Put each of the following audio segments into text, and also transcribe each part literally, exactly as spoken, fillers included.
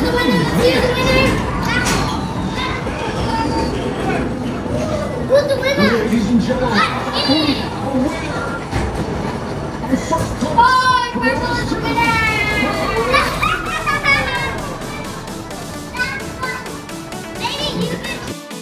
the winner? Let's see who's the winner. Who's the winner? Ladies and gentlemen, oh, purple is the winner. That's fun. Lady, you can.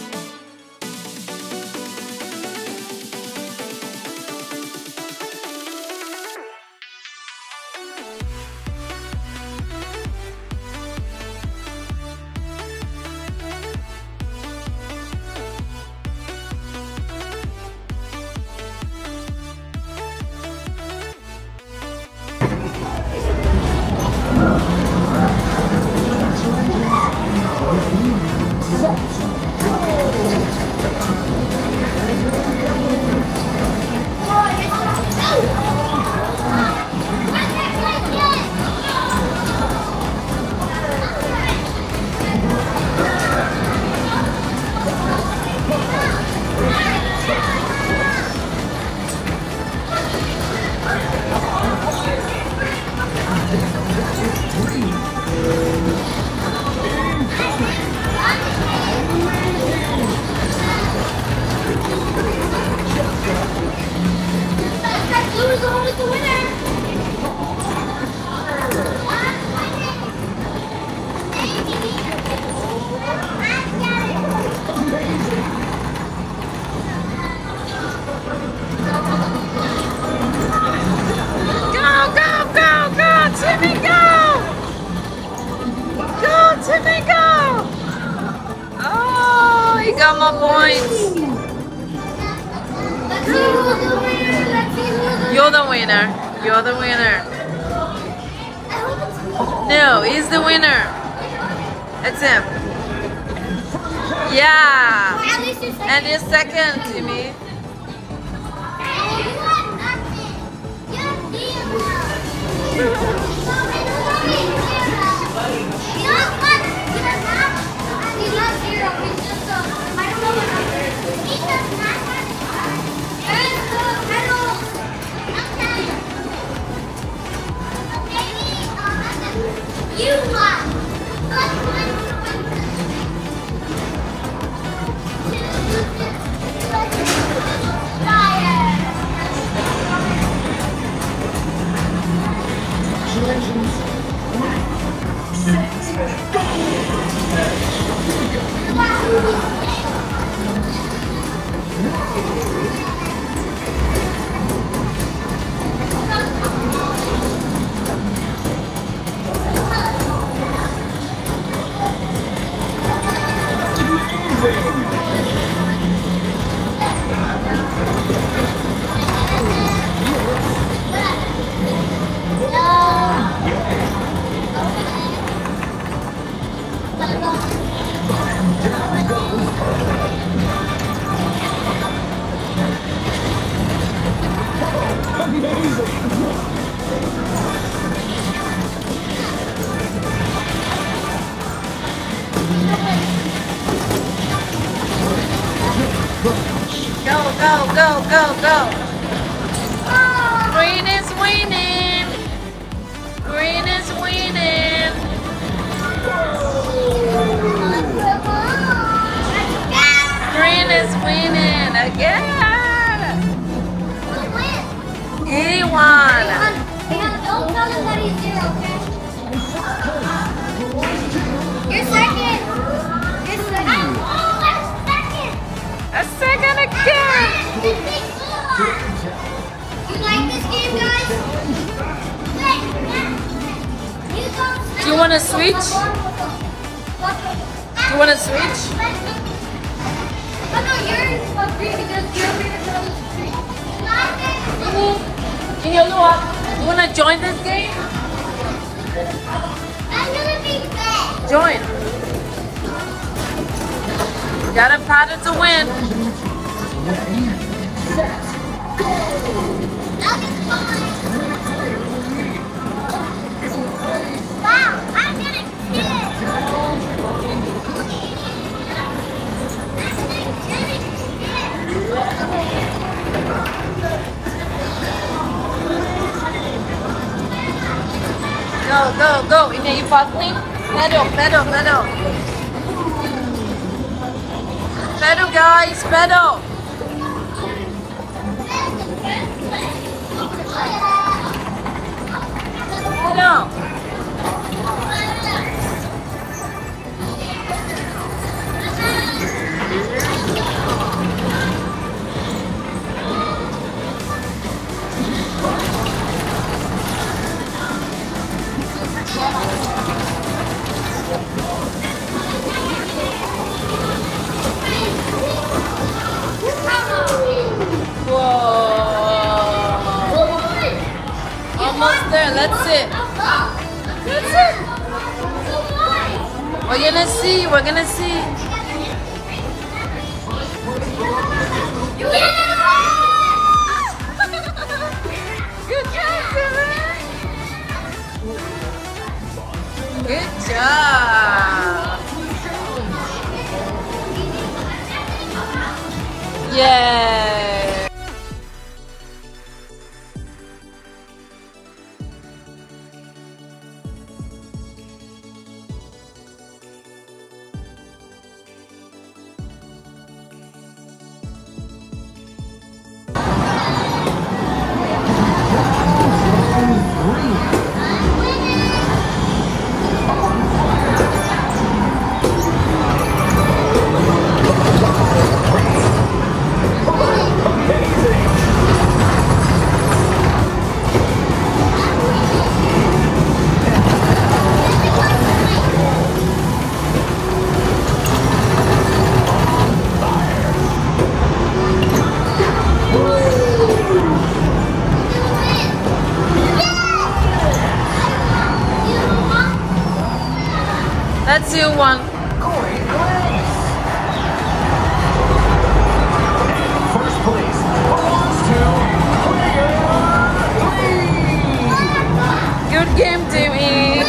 Got my points. You're the winner. You're the winner. No, he's the winner. It's him. Yeah. And you're second, Timmy. You won! Go, go, go, go, go. Green is winning. Green is winning. Green is winning again. He won. Don't tell him that he's zero, okay? You're second. You're second. Oh, I'm second. A second again. You like this game, guys? Do you want to switch? Do you want to switch? Oh no, you're green because you're green and you're green. You know what? You want to join this game? I'm gonna be bad. Join. Got a pattern to win. I'll be fine. Wow, I'm gonna kill. Go, go, go. And then you fastly. Pedal, pedal, pedal. Pedal, guys, pedal. Pedal. Almost there, let's sit. That's it. We're gonna see, we're gonna see. Good job, Sibling. Good job. Yay. That's you one. First place belongs to player three. Good game, Timmy.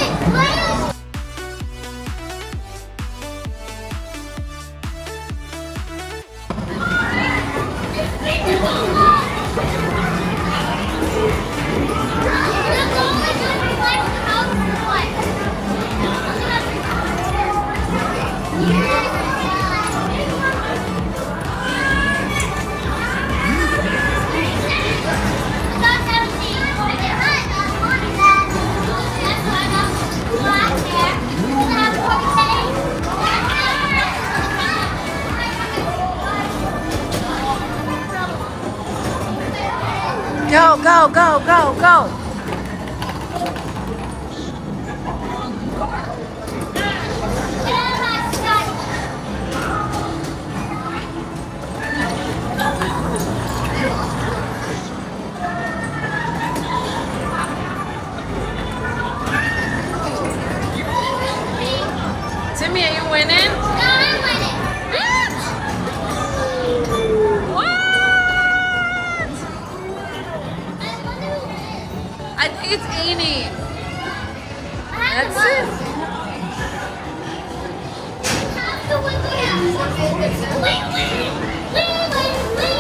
Go, go, go, go, go. Timmy, are you winning? No, I'm winning. I think it's Annie. That's That's it. Wait, wait, wait, wait, wait,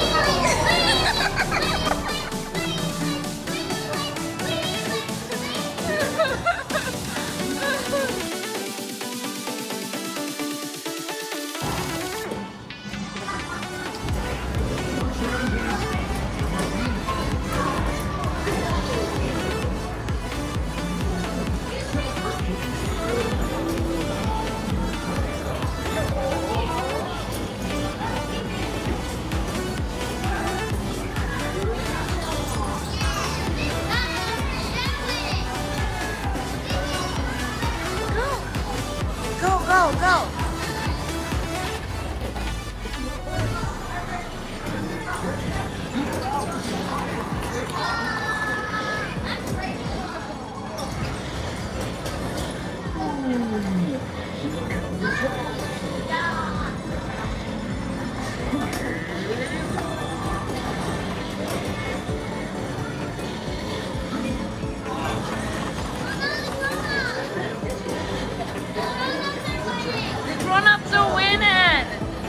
Go, go, go. The grown-ups are winning.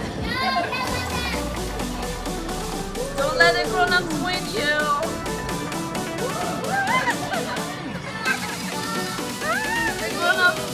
Don't let the grown-ups win you. The grown-ups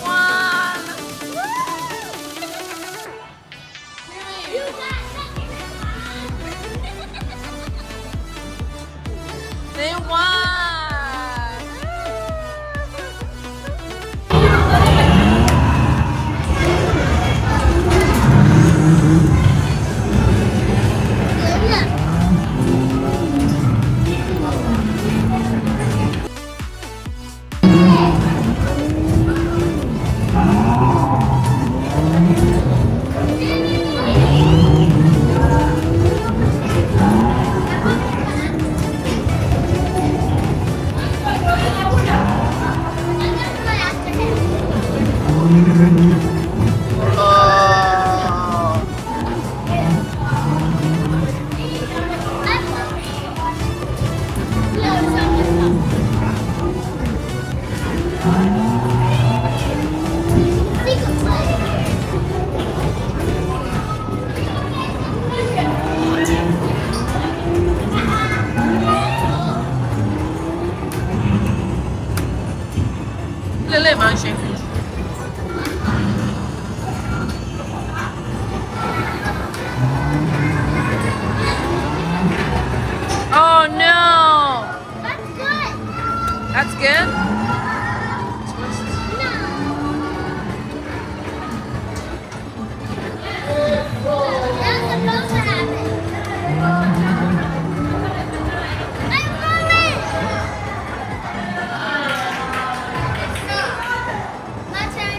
Lele manche. Oh no! That's good. That's good? That's supposed to happen. I'm coming. My turn.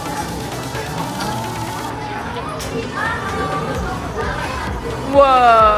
Whoa!